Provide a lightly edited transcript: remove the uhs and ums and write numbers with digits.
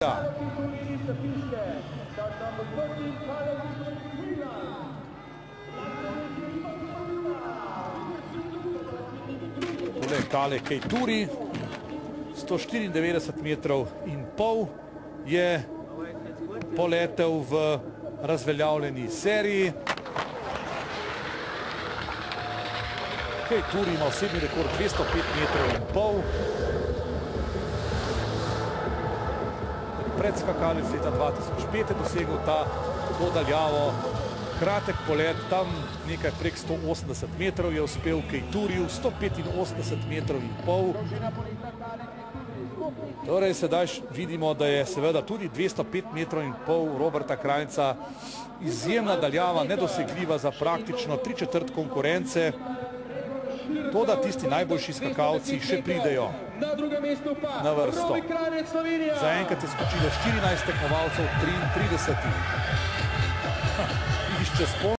Tole je Kale Kejturi, 194,5 metrov je poletel v razveljavljeni seriji. Kejturi ima osebni rekord 205,5 metrov. Predskakalec leta 2005 je dosegel to daljavo. Kratek polet, tam nekaj prek 180 metrov je uspel Kejturiju, 185,5 metrov. Torej, sedaj vidimo, da je seveda tudi 205,5 metrov Roberta Krajnca izjemna daljava, nedosegljiva za praktično 3/4 konkurence. Toda tisti najboljši skakalci še pridejo na vrsto. Zaenkrat je skočilo 14 tekmovalcev, 33. Išče